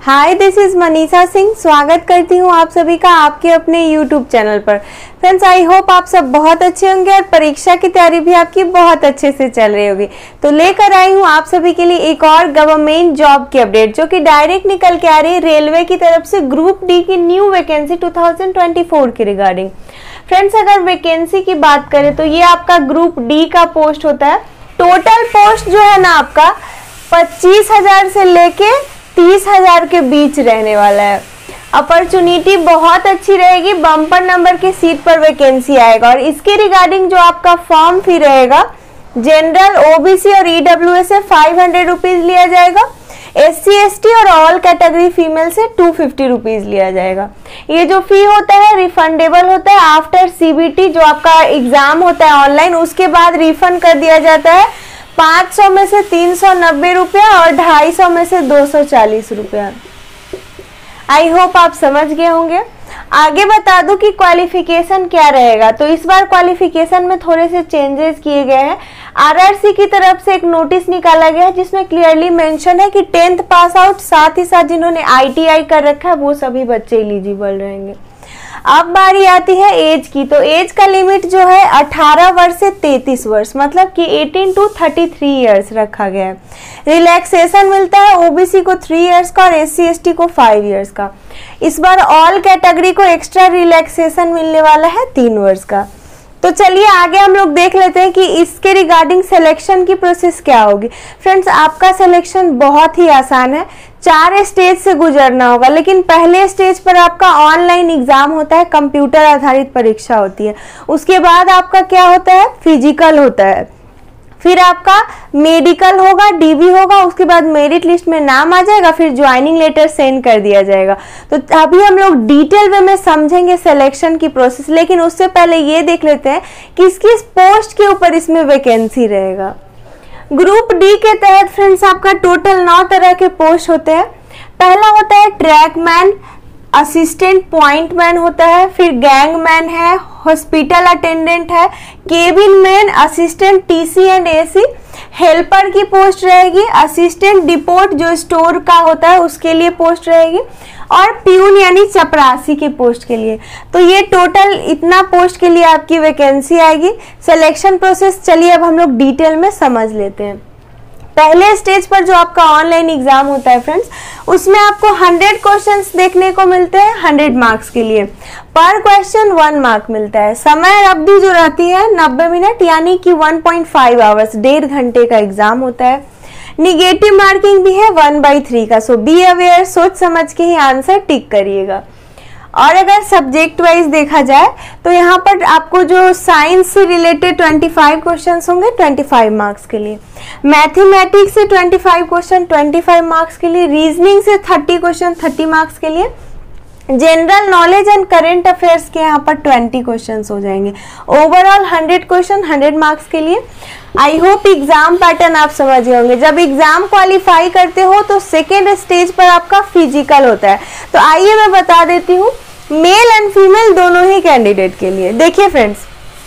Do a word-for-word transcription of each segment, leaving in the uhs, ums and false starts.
Hi, this is Manisha Singh. स्वागत करती हूँ आप सभी का आपके अपने यूट्यूब चैनल पर। फ्रेंड्स, आई होप आप सब बहुत अच्छे होंगे और परीक्षा की तैयारी भी आपकी बहुत अच्छे से चल रही होगी। तो लेकर आई हूँ आप सभी के लिए एक और गवर्नमेंट जॉब की अपडेट, जो कि डायरेक्ट निकल के आ रही है रेलवे की तरफ से ग्रुप डी की new vacancy two thousand twenty four के रिगार्डिंग। फ्रेंड्स, अगर वैकेंसी की बात करें तो ये आपका ग्रुप डी का पोस्ट होता है। टोटल पोस्ट जो है ना आपका पच्चीस हजार से लेके तीस हजार के बीच रहने वाला है। अपॉर्चुनिटी बहुत अच्छी रहेगी, बम्पर नंबर की सीट पर वैकेंसी आएगा। और इसके रिगार्डिंग जो आपका फॉर्म फी रहेगा, जनरल, ओबीसी और ईडब्ल्यूएस से फाइव हंड्रेड रुपीज लिया जाएगा। एस सी एस टी और ऑल कैटेगरी फीमेल से टू फिफ्टी रुपीज लिया जाएगा। ये जो फी होता है रिफंडेबल होता है आफ्टर सीबीटी, जो आपका एग्जाम होता है ऑनलाइन, उसके बाद रिफंड कर दिया जाता है। पाँच सौ में से तीन सौ नब्बे रुपया और ढाई सौ में से दो सौ चालीस रुपया। आई होप आप समझ गए होंगे। आगे बता दूं कि क्वालिफिकेशन क्या रहेगा। तो इस बार क्वालिफिकेशन में थोड़े से चेंजेस किए गए हैं। आरआरसी की तरफ से एक नोटिस निकाला गया है जिसमें क्लियरली मेंशन है कि टेंथ पास आउट, साथ ही साथ जिन्होंने आईटीआई कर रखा है वो सभी बच्चे एलिजिबल रहेंगे। अब बारी आती है एज की। तो एज का लिमिट जो है अठारह वर्ष से तैंतीस वर्ष, मतलब कि अठारह टू तैंतीस इयर्स रखा गया है। रिलैक्सेशन मिलता है ओबीसी को थ्री इयर्स का और एससी एसटी को फाइव इयर्स का। इस बार ऑल कैटेगरी को एक्स्ट्रा रिलैक्सेशन मिलने वाला है तीन वर्ष का। तो चलिए आगे हम लोग देख लेते हैं कि इसके रिगार्डिंग सिलेक्शन की प्रोसेस क्या होगी। फ्रेंड्स, आपका सिलेक्शन बहुत ही आसान है। चार स्टेज से गुजरना होगा, लेकिन पहले स्टेज पर आपका ऑनलाइन एग्जाम होता है, कंप्यूटर आधारित परीक्षा होती है। उसके बाद आपका क्या होता है, फिजिकल होता है, फिर आपका मेडिकल होगा, डीबी होगा, उसके बाद मेरिट लिस्ट में नाम आ जाएगा, फिर ज्वाइनिंग लेटर सेंड कर दिया जाएगा। तो अभी हम लोग डिटेल वे में समझेंगे सिलेक्शन की प्रोसेस, लेकिन उससे पहले ये देख लेते हैं किस किस पोस्ट के ऊपर इसमें वैकेंसी रहेगा। ग्रुप डी के तहत फ्रेंड्स आपका टोटल नौ तरह के पोस्ट होते हैं। पहला होता है ट्रैकमैन, असिस्टेंट पॉइंट मैन होता है, फिर गैंग मैन है, हॉस्पिटल अटेंडेंट है, cabin man, assistant TC and AC, helper की पोस्ट रहेगी, असिस्टेंट डिपोट जो स्टोर का होता है उसके लिए पोस्ट रहेगी, और प्यून यानी चपरासी के पोस्ट के लिए। तो ये टोटल इतना पोस्ट के लिए आपकी वैकेंसी आएगी। सिलेक्शन प्रोसेस चलिए अब हम लोग डिटेल में समझ लेते हैं। पहले स्टेज पर जो आपका ऑनलाइन एग्जाम होता है फ्रेंड्स, उसमें आपको हंड्रेड क्वेश्चंस देखने को मिलते हैं हंड्रेड मार्क्स के लिए। पर क्वेश्चन वन मार्क मिलता है। समय अवधि जो रहती है नब्बे मिनट, यानी कि वन पॉइंट फाइव आवर्स, डेढ़ घंटे का एग्जाम होता है। निगेटिव मार्किंग भी है वन बाई थ्री का। सो बी अवेयर, सोच समझ के ही आंसर टिक करिएगा। और अगर सब्जेक्ट वाइज देखा जाए तो यहाँ पर आपको जो साइंस से रिलेटेड पच्चीस क्वेश्चंस होंगे पच्चीस मार्क्स के लिए, मैथमेटिक्स से पच्चीस क्वेश्चन पच्चीस मार्क्स के लिए, रीजनिंग से तीस क्वेश्चन तीस मार्क्स के लिए, general knowledge and current affairs के यहाँ पर बीस क्वेश्चंस हो जाएंगे। Overall hundred question hundred marks के लिए। आई होप एग्जाम पैटर्न आप समझ गए होंगे। जब एग्जाम क्वालिफाई करते हो तो सेकेंड स्टेज पर आपका फिजिकल होता है। तो आइए मैं बता देती हूँ मेल एंड फीमेल दोनों ही कैंडिडेट के लिए। देखिए फ्रेंड्स,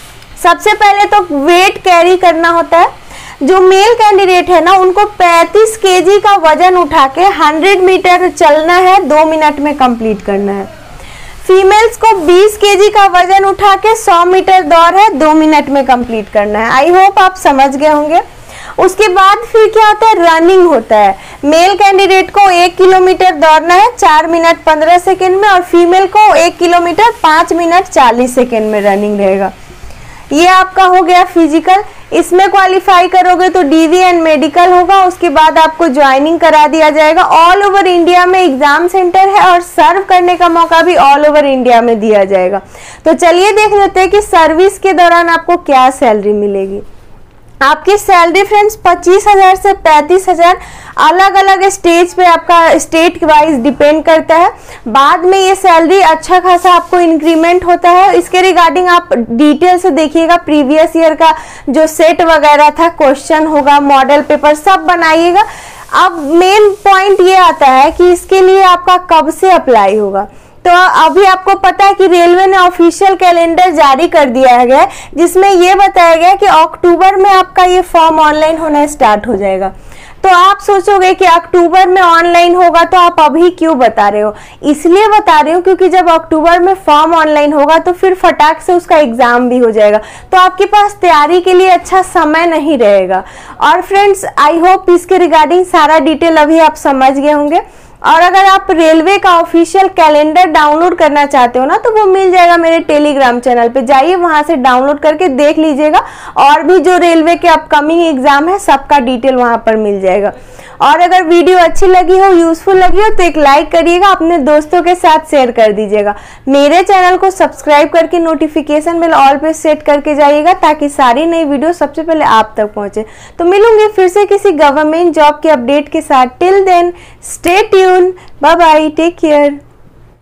सबसे पहले तो वेट कैरी करना होता है। जो मेल कैंडिडेट है ना, उनको पैंतीस केजी का वजन उठा के सौ मीटर चलना है, दो मिनट में कंप्लीट करना है। फीमेल्स को बीस केजी का वजन उठा के सौ मीटर दौड़ है, दो मिनट में कंप्लीट करना है। आई होप आप समझ गए होंगे। उसके बाद फिर क्या होता है, रनिंग होता है। मेल कैंडिडेट को एक किलोमीटर दौड़ना है चार मिनट पंद्रह सेकेंड में, और फीमेल को एक किलोमीटर पाँच मिनट चालीस सेकेंड में रनिंग रहेगा। ये आपका हो गया फिजिकल। इसमें क्वालिफाई करोगे तो डीवी एंड मेडिकल होगा। उसके बाद आपको ज्वाइनिंग करा दिया जाएगा। ऑल ओवर इंडिया में एग्जाम सेंटर है और सर्व करने का मौका भी ऑल ओवर इंडिया में दिया जाएगा। तो चलिए देख लेते हैं कि सर्विस के दौरान आपको क्या सैलरी मिलेगी। आपकी सैलरी फ्रेंड्स पच्चीस हजार से पैंतीस हजार अलग अलग स्टेज पे आपका स्टेट वाइज डिपेंड करता है। बाद में ये सैलरी अच्छा खासा आपको इंक्रीमेंट होता है। इसके रिगार्डिंग आप डिटेल से देखिएगा। प्रीवियस ईयर का जो सेट वगैरह था, क्वेश्चन होगा, मॉडल पेपर सब बनाइएगा। अब मेन पॉइंट ये आता है कि इसके लिए आपका कब से अप्लाई होगा। तो अभी आपको पता है कि रेलवे ने ऑफिशियल कैलेंडर जारी कर दिया है, जिसमें ये बताया गया कि अक्टूबर में आपका ये फॉर्म ऑनलाइन होना स्टार्ट हो जाएगा। तो आप सोचोगे कि अक्टूबर में ऑनलाइन होगा तो आप अभी क्यों बता रहे हो। इसलिए बता रही हूँ क्योंकि जब अक्टूबर में फॉर्म ऑनलाइन होगा तो फिर फटाक से उसका एग्जाम भी हो जाएगा, तो आपके पास तैयारी के लिए अच्छा समय नहीं रहेगा। और फ्रेंड्स, आई होप इसके रिगार्डिंग सारा डिटेल अभी आप समझ गए होंगे। और अगर आप रेलवे का ऑफिशियल कैलेंडर डाउनलोड करना चाहते हो ना, तो वो मिल जाएगा मेरे टेलीग्राम चैनल पे, जाइए वहां से डाउनलोड करके देख लीजिएगा। और भी जो रेलवे के अपकमिंग एग्जाम है सबका डिटेल वहां पर मिल जाएगा। और अगर वीडियो अच्छी लगी हो, यूजफुल लगी हो, तो एक लाइक करिएगा, अपने दोस्तों के साथ शेयर कर दीजिएगा। मेरे चैनल को सब्सक्राइब करके नोटिफिकेशन बेल ऑल पे सेट करके जाइएगा ताकि सारी नई वीडियो सबसे पहले आप तक पहुंचे। तो मिलूंगी फिर से किसी गवर्नमेंट जॉब के अपडेट के साथ। Till then stay tune, bye bye, take care.